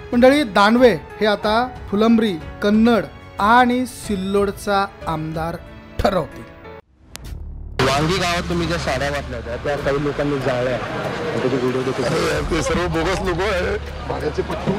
मंडळी, दानवे हे आता फुलंब्री, कन्नड आणि सिल्लोडचा आमदार ठरवतील. वांगी गावात तुम्ही ज्या साड्या वाटल्या होत्या त्या काही लोकांनी जाळल्या, त्याचे व्हिडिओ देखील. ते सर्व बोगस लोक आहे, भाड्याचे पट्टू.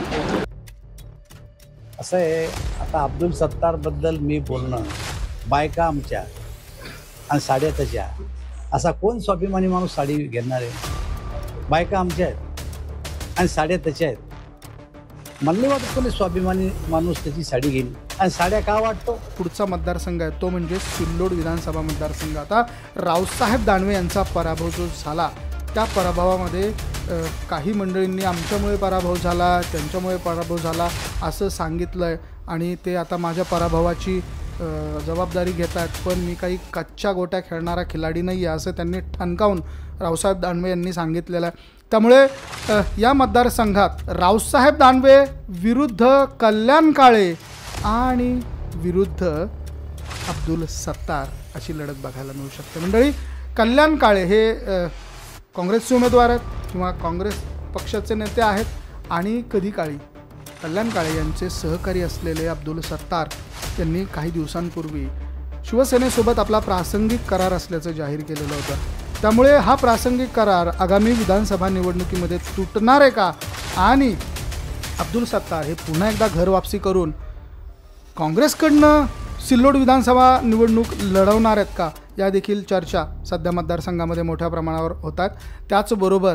असं आहे, आता अब्दुल सत्तार बद्दल मी बोलणं, बायका आमच्या आणि साड्या त्याच्या, असा कोण स्वाभिमानी माणूस साडी घेणार आहे? बायका आमच्या आहेत आणि साड्या त्याच्या आहेत. मला नाही वाटत कोणी स्वाभिमानी माणूस त्याची साडी घेईल. आणि साड्या का वाटतो? पुढचा मतदारसंघ आहे तो म्हणजे सिल्लोड विधानसभा मतदारसंघ. आता रावसाहेब दानवे यांचा पराभव जो झाला, त्या पराभवामध्ये काही मंडळींनी आमच्यामुळे पराभव झाला, त्यांच्यामुळे पराभव झाला असं सांगितलं आहे आणि ते आता माझ्या पराभवाची जबाबदारी घेत आहेत. पण मी काही कच्च्या गोट्या खेळणारा खिलाडी नाही आहे असं त्यांनी ठणकावून रावसाहेब दानवे यांनी सांगितलेलं आहे. त्यामुळे या मतदारसंघात रावसाहेब दानवे विरुद्ध कल्याण काळे आणि विरुद्ध अब्दुल सत्तार अशी लढत बघायला मिळू शकते. मंडळी, कल्याण काळे हे काँग्रेसचे उमेदवार आहेत किंवा काँग्रेस पक्षाचे नेते आहेत आणि कधी काळी कल्याण काळे यांचे सहकारी असलेले अब्दुल सत्तार यांनी काही दिवसांपूर्वी शिवसेनेसोबत आपला प्रासंगिक करार असल्याचं जाहीर केलेलं होतं. त्यामुळे हा प्रासंगिक करार आगामी विधानसभा निवडणुकीमध्ये तुटणार आहे का आणि अब्दुल सत्तार हे पुन्हा एकदा घर वापसी करून काँग्रेसकडनं सिल्लोड विधानसभा निवडणूक लढवणार आहेत का, या देखील चर्चा सध्या मतदारसंघामध्ये मोठ्या प्रमाणावर होतात. त्याचबरोबर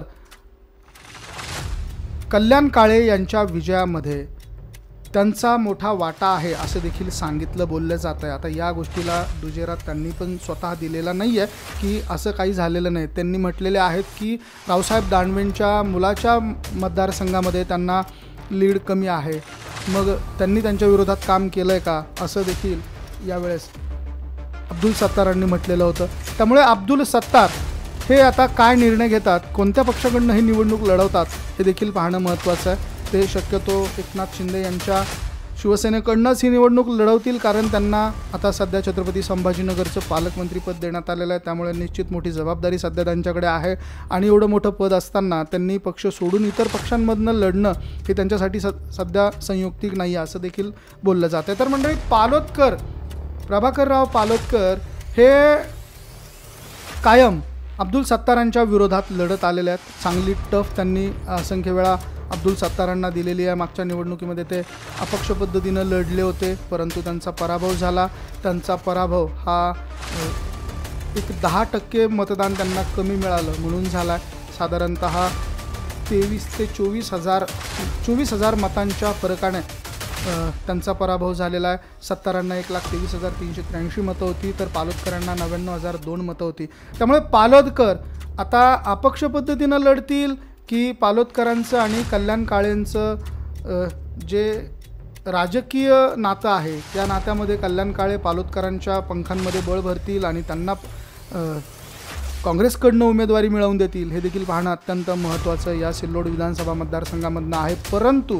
कल्याण काळे यांच्या विजयामध्ये त्यांचा मोठा वाटा आहे असं देखील सांगितलं, बोललं जातं आहे. आता या गोष्टीला दुजेरा त्यांनी पण स्वतः दिलेला नाही आहे की असं काही झालेलं नाही. त्यांनी म्हटलेले आहेत की रावसाहेब दानवेंच्या मुलाच्या मतदारसंघामध्ये त्यांना लीड कमी आहे, मग त्यांनी त्यांच्या विरोधात काम केलं आहे का असं देखील यावेळेस अब्दुल सत्तारांनी म्हटलेलं होतं. त्यामुळे अब्दुल सत्तार हे आता काय निर्णय घेतात, कोणत्या पक्षाकडनं ही निवडणूक लढवतात हे देखील पाहणं महत्त्वाचं आहे. ते शक्यतो एकनाथ शिंदे यांच्या शिवसेनेकडनंच ही निवडणूक लढवतील, कारण त्यांना आता सध्या छत्रपती संभाजीनगरचं पालकमंत्रीपद देण्यात आलेलं आहे. त्यामुळे निश्चित मोठी जबाबदारी सध्या त्यांच्याकडे आहे आणि एवढं मोठं पद असताना त्यांनी पक्ष सोडून इतर पक्षांमधनं लढणं हे त्यांच्यासाठी सध्या संयुक्तिक नाही असं देखील बोललं जातं आहे. तर मंडळी, पालोदकर, प्रभाकरराव पालोदकर हे कायम अब्दुल सत्तारांच्या विरोधात लढत आलेले आहेत. चांगली टफ त्यांनी असंख्य वेळा अब्दुल सत्तारांना दिलेली आहे. मागच्या निवडणुकीमध्ये ते अपक्ष पद्धतीनं लढले होते, परंतु त्यांचा पराभव झाला. त्यांचा पराभव हा एक 10% मतदान त्यांना कमी मिळालं म्हणून झाला. साधारणतः 23 ते 24,000 मतांच्या फरकाने त्यांचा पराभव झालेला आहे. सत्तारांना 1,23,383 मतं होती, तर पालोदकरांना 99,002 मतं होती. त्यामुळे पालोदकर आता अपक्ष पद्धतीनं लढतील की पालोदकरांचं आणि कल्याण काळेंचं जे राजकीय नातं आहे त्या नात्यामध्ये कल्याण काळे पालोदकरांच्या पंखांमध्ये बळ भरतील आणि त्यांना काँग्रेसकडनं उमेदवारी मिळवून देतील, हे देखील पाहणं अत्यंत महत्त्वाचं या सिल्लोड विधानसभा मतदारसंघामधनं आहे. परंतु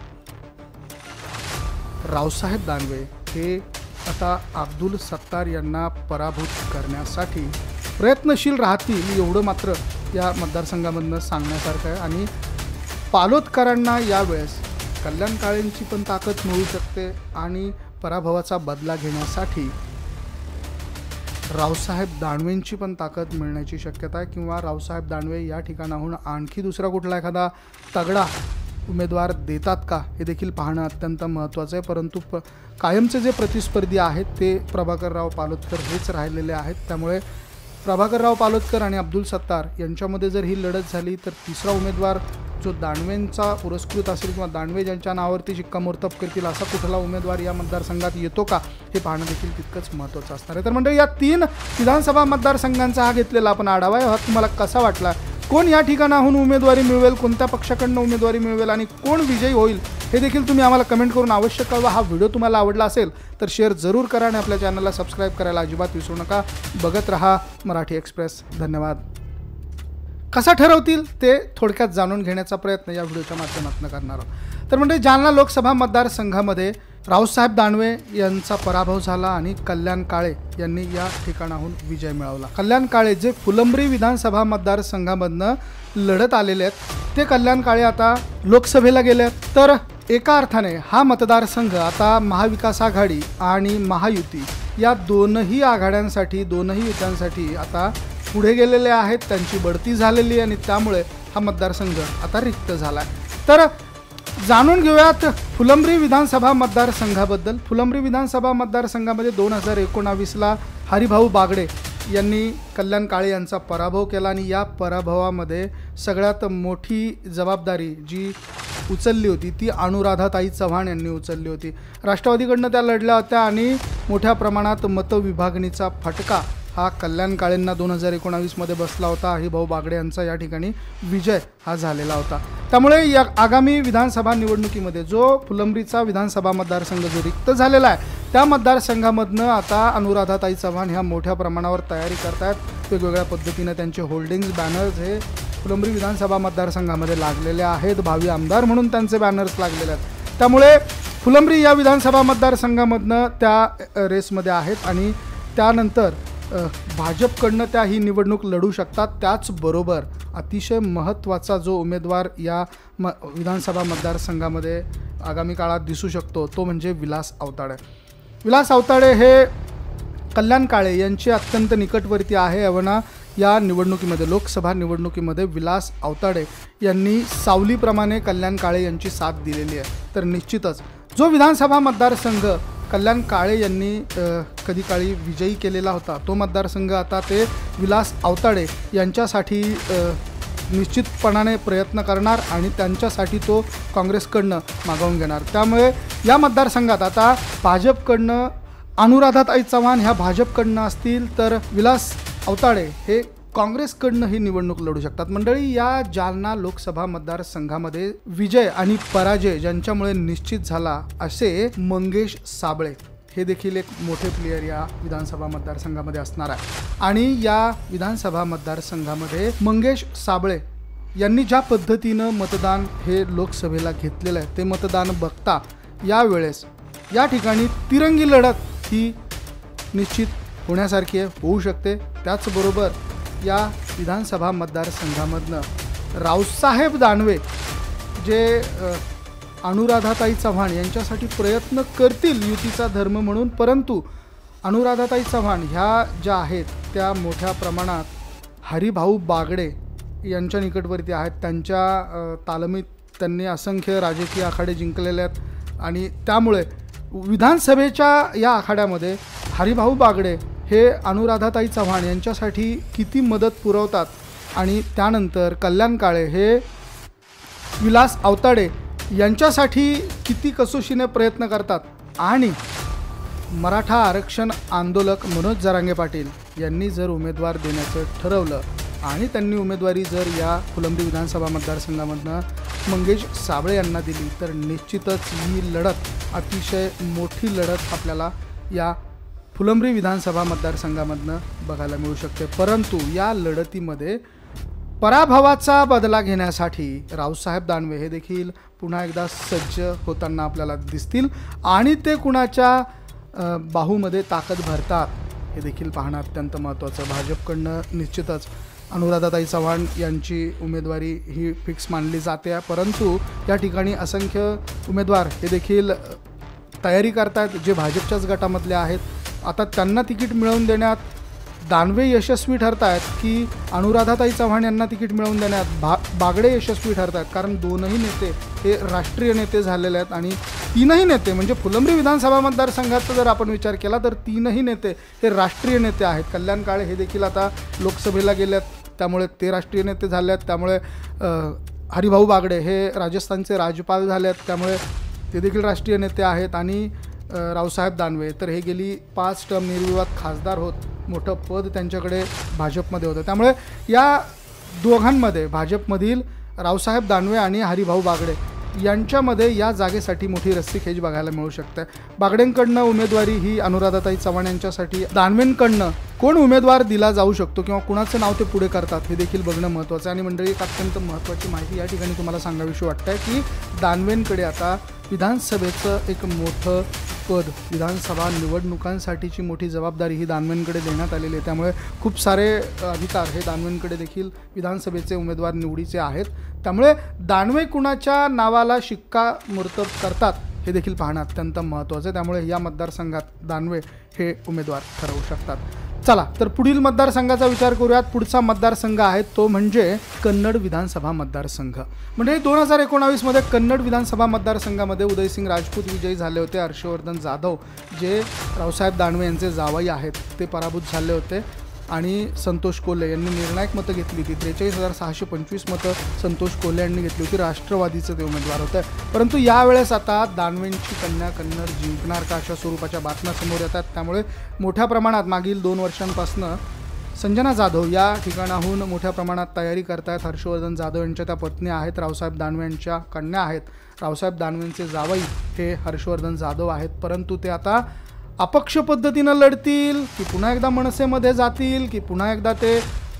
रावसाहेब दानवे हे आता अब्दुल सत्तार यांना पराभूत करण्यासाठी प्रयत्नशील राहतील, एवढं मात्र या मतदारसंघामधनं सांगण्यासारखं आहे. आणि पालोदकरांना यावेळेस कल्याण काळेंची पण ताकद मिळू शकते आणि पराभवाचा बदला घेण्यासाठी रावसाहेब दानवेंची पण ताकद मिळण्याची शक्यता आहे, किंवा रावसाहेब दानवे या ठिकाणाहून आणखी दुसरा कुठला एखादा तगडा उमेदवार देतात का हे देखील पाहणं अत्यंत महत्त्वाचं आहे. परंतु कायमचे जे प्रतिस्पर्धी आहेत ते प्रभाकरराव पालोदकर हेच राहिलेले आहेत. त्यामुळे प्रभाकरराव पालोदकर आणि अब्दुल सत्तार यांच्यामध्ये जर ही लढत झाली तर तिसरा उमेदवार जो दानवेंचा पुरस्कृत असेल किंवा दानवे ज्यांच्या नावावरती शिक्कामोर्तब करतील असा कुठला उमेदवार या मतदारसंघात येतो का हे पाहणं देखील तितकंच महत्त्वाचं असणार आहे. तर मंडळी, या 3 विधानसभा मतदारसंघांचा हा घेतलेला आपण आढावा आहे. हा तुम्हाला कसा वाटला? कोण या ठिकाणाहून उमेदवारी मिळवेल, कोणत्या पक्षाकडनं उमेदवारी मिळवेल आणि कोण विजयी होईल हे देखील तुम्ही आम्हाला कमेंट करून अवश्य कळवा. हा व्हिडिओ तुम्हाला आवडला असेल तर शेअर जरूर करा आणि आपल्या चॅनलला सबस्क्राईब करायला अजिबात विसरू नका. बघत रहा मराठी एक्सप्रेस. धन्यवाद. कसा ठरवतील ते थोडक्यात जाणून घेण्याचा प्रयत्न या व्हिडिओच्या माध्यमातून करणार आहोत. तर म्हणजे जालना लोकसभा मतदारसंघामध्ये रावसाहेब दानवे यांचा पराभव झाला आणि कल्याण काळे यांनी या ठिकाणाहून विजय मिळवला. कल्याण काळे जे फुलंब्री विधानसभा मतदारसंघामधनं लढत आलेले आहेत ते कल्याण काळे आता लोकसभेला गेले आहेत, तर एका अर्थाने हा मतदारसंघ आता महाविकास आघाडी आणि महायुती या दोनही आघाड्यांसाठी, दोनही युत्यांसाठी आता पुढे गेलेले आहेत. त्यांची बढती झालेली आहे आणि त्यामुळे हा मतदारसंघ आता रिक्त झाला आहे. तर जाणून घेऊयात फुलंब्री विधानसभा मतदारसंघाबद्दल. फुलंब्री विधानसभा मतदारसंघामध्ये 2019ला हरिभाऊ बागडे यांनी कल्याण काळे यांचा पराभव केला आणि या पराभवामध्ये सगळ्यात मोठी जबाबदारी जी उचलली होती ती अनुराधाताई चव्हाण यांनी उचलली होती. राष्ट्रवादीकडनं त्या लढल्या होत्या आणि मोठ्या प्रमाणात मतविभागणीचा फटका हा कल्याण काळेंना 2019मध्ये बसला होता. हरिभाऊ बागडे यांचा या ठिकाणी विजय हा झालेला होता. त्यामुळे या आगामी विधानसभा निवडणुकीमध्ये जो फुलंब्रीचा विधानसभा मतदारसंघ जो रिक्त झालेला आहे त्या मतदारसंघामधनं आता अनुराधाताई चव्हाण ह्या मोठ्या प्रमाणावर तयारी करतायत. वेगवेगळ्या पद्धतीनं त्यांचे होल्डिंग्स, बॅनर्स हे फुलंब्री विधानसभा मतदारसंघामध्ये लागलेले आहेत. भावी आमदार म्हणून त्यांचे बॅनर्स लागलेले आहेत. त्यामुळे फुलंब्री या विधानसभा मतदारसंघामधनं त्या रेसमध्ये आहेत आणि त्यानंतर भाजपकडनं त्या ही निवडणूक लढू शकतात. त्याचबरोबर अतिशय महत्त्वाचा जो उमेदवार या विधानसभा मतदारसंघामध्ये आगामी काळात दिसू शकतो तो म्हणजे विलास आवताडे. विलास आवताडे हे कल्याण काळे यांचे अत्यंत निकटवर्ती आहे. एवढा या निवडणुकीमध्ये, लोकसभा निवडणुकीमध्ये विलास आवताडे यांनी सावलीप्रमाणे कल्याण काळे यांची साथ दिलेली आहे. तर निश्चितच जो विधानसभा मतदारसंघ कल्याण काळे यांनी कधी काळी विजयी केलेला होता तो मतदारसंघ आता ते विलास आवताडे यांच्यासाठी निश्चितपणाने प्रयत्न करणार आणि त्यांच्यासाठी तो काँग्रेसकडनं मागवून घेणार. त्यामुळे या मतदारसंघात आता भाजपकडनं अनुराधाताई चव्हाण ह्या भाजपकडनं असतील तर विलास आवताडे हे काँग्रेसकडनं ही निवडणूक लढू शकतात. मंडळी, या जालना लोकसभा मतदारसंघामध्ये विजय आणि पराजय ज्यांच्यामुळे निश्चित झाला असे मंगेश साबळे हे देखील एक मोठे प्लेयर या विधानसभा मतदारसंघामध्ये असणार आहे. आणि या विधानसभा मतदारसंघामध्ये मंगेश साबळे यांनी ज्या पद्धतीनं मतदान हे लोकसभेला घेतलेलं आहे ते मतदान बघता यावेळेस या ठिकाणी तिरंगी लढत ही निश्चित होण्यासारखी होऊ शकते. त्याचबरोबर या विधानसभा मतदारसंघामधनं रावसाहेब दानवे जे अनुराधाताई चव्हाण यांच्यासाठी प्रयत्न करतील युतीचा धर्म म्हणून, परंतु अनुराधाताई चव्हाण ह्या ज्या आहेत त्या मोठ्या प्रमाणात हरिभाऊ बागडे यांच्या निकटवर्ती आहेत. त्यांच्या तालमीत त्यांनी असंख्य राजकीय आखाडे जिंकलेले आहेत आणि त्यामुळे विधानसभेच्या या आखाड्यामध्ये हरिभाऊ बागडे हे अनुराधाताई चव्हाण यांच्यासाठी किती मदत पुरवतात आणि त्यानंतर कल्याण काळे हे विलास आवताडे यांच्यासाठी किती कसोशीने प्रयत्न करतात आणि मराठा आरक्षण आंदोलक मनोज जरांगे पाटील यांनी जर उमेदवार देण्याचं ठरवलं आणि त्यांनी उमेदवारी जर या फुलंब्री विधानसभा मतदारसंघामधनं मंगेश साबळे यांना दिली तर निश्चितच ही लढत अतिशय मोठी लढत आपल्याला या फुलंब्री विधानसभा मतदारसंघामधनं बघायला मिळू शकते. परंतु या लढतीमध्ये पराभवाचा बदला घेण्यासाठी रावसाहेब दानवे हे देखील पुन्हा एकदा सज्ज होताना आपल्याला दिसतील आणि ते कुणाच्या बाहूमध्ये ताकद भरतात हे देखील पाहणं अत्यंत महत्त्वाचं. भाजपकडनं निश्चितच अनुराधाताई चव्हाण यांची उमेदवारी ही फिक्स मानली जाते, परंतु या ठिकाणी असंख्य उमेदवार हे देखील तयारी करतात जे भाजपच्याच गटामधले आहेत. आता त्यांना तिकीट मिळवून देण्यात दानवे यशस्वी ठरत आहेत की अनुराधाताई चव्हाण यांना तिकीट मिळवून देण्यात बागडे यशस्वी ठरत आहेत, कारण दोनही नेते हे राष्ट्रीय नेते झालेले आहेत आणि तीनही नेते म्हणजे फुलंब्री विधानसभा मतदारसंघाचा जर आपण विचार केला तर तीनही नेते हे राष्ट्रीय नेते आहेत. कल्याण काळे हे देखील आता लोकसभेला गेले आहेत त्यामुळे ते राष्ट्रीय नेते झाले आहेत. त्यामुळे हरिभाऊ बागडे हे राजस्थानचे राज्यपाल झाले आहेत त्यामुळे ते देखील राष्ट्रीय नेते आहेत आणि रावसाहेब दानवे तर हे गेली 5 टर्म निर्विवाद खासदार होत, मोठं पद त्यांच्याकडे भाजपमध्ये होतं. त्यामुळे या दोघांमध्ये भाजपमधील रावसाहेब दानवे आणि हरिभाऊ बागडे यांच्यामध्ये या जागेसाठी मोठी रस्सीखेच बघायला मिळू शकते. बागडेंकडनं उमेदवारी ही अनुराधाताई चव्हाण यांच्यासाठी, दानवेंकडनं कोण उमेदवार दिला जाऊ शकतो किंवा कुणाचं नाव ते पुढे करतात हे देखील बघणं महत्त्वाचं आहे. आणि मंडळी, एक अत्यंत महत्त्वाची माहिती या ठिकाणी तुम्हाला सांगावीशी वाटतं की दानवेंकडे आता विधानसभेचं एक मोठं पद विधानसभा निवडणुकांसाठीची मोठी जबाबदारी ही दानवेंकडे देण्यात आलेली आहे. त्यामुळे खूप सारे अधिकार हे दानवेंकडे देखील विधानसभेचे उमेदवार निवडीचे आहेत. त्यामुळे दानवे कुणाच्या नावाला शिक्कामोर्तब करतात हे देखील पाहणं अत्यंत महत्त्वाचं आहे. त्यामुळे या मतदारसंघात दानवे हे उमेदवार ठरवू शकतात. चला तर पुढील मतदारसंघाचा विचार करूयात. पुढचा मतदारसंघ आहे तो म्हणजे कन्नड विधानसभा मतदारसंघ. म्हणजे 2019मध्ये कन्नड विधानसभा मतदारसंघामध्ये उदयसिंग राजपूत विजयी झाले होते. हर्षवर्धन जाधव जे रावसाहेब दानवे यांचे जावई आहेत ते पराभूत झाले होते आणि संतोष कोल्हे यांनी निर्णायक मतं घेतली होती. 43,625 मतं संतोष कोल्हे यांनी घेतली होती. राष्ट्रवादीचे ते उमेदवार होते. परंतु यावेळेस आता दानवेंची कन्या कन्नड जिंकणार का अशा स्वरूपाच्या बातम्या समोर येतात. त्यामुळे मोठ्या प्रमाणात मागील 2 वर्षांपासून संजना जाधव या ठिकाणाहून मोठ्या प्रमाणात तयारी करतायत. हर्षवर्धन जाधव यांच्या त्या पत्नी आहेत, रावसाहेब दानवे यांच्या कन्या आहेत. रावसाहेब दानवेंचे जावई हे हर्षवर्धन जाधव आहेत. परंतु ते आता अपक्ष पद्धतीनं लढतील की पुन्हा एकदा मनसेमध्ये जातील की पुन्हा एकदा ते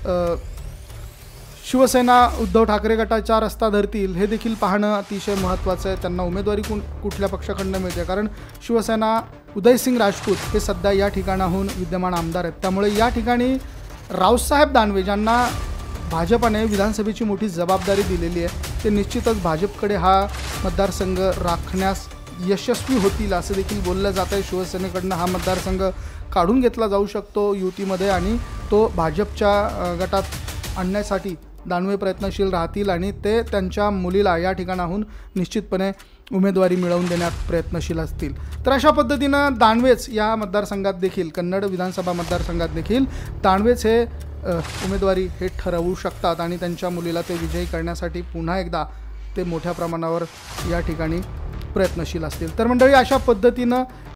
शिवसेना उद्धव ठाकरे गटाचा रस्ता धरतील हे देखील पाहणं अतिशय महत्त्वाचं आहे. त्यांना उमेदवारी कुठल्या पक्षाकडनं मिळते, कारण शिवसेना उदयसिंग राजपूत हे सध्या या ठिकाणाहून विद्यमान आमदार आहेत. त्यामुळे या ठिकाणी रावसाहेब दानवे ज्यांना भाजपाने विधानसभेची मोठी जबाबदारी दिलेली आहे ते निश्चितच भाजपकडे हा मतदारसंघ राखण्यास यशस्वी होतील असं देखील बोललं जात आहे. शिवसेनेकडनं हा मतदारसंघ काढून घेतला जाऊ शकतो युतीमध्ये आणि तो भाजपच्या गटात आणण्यासाठी दानवे प्रयत्नशील राहतील आणि ते त्यांच्या मुलीला या ठिकाणाहून निश्चितपणे उमेदवारी मिळवून देण्यात प्रयत्नशील असतील. तर अशा पद्धतीनं दानवेच या मतदारसंघात देखील कन्नड विधानसभा मतदारसंघात देखील दानवेच हे उमेदवारी हे ठरवू शकतात आणि त्यांच्या मुलीला ते विजयी करण्यासाठी पुन्हा एकदा ते मोठ्या प्रमाणावर या ठिकाणी प्रयत्नशील असतील. तर मंडळी अशा पद्धतीनं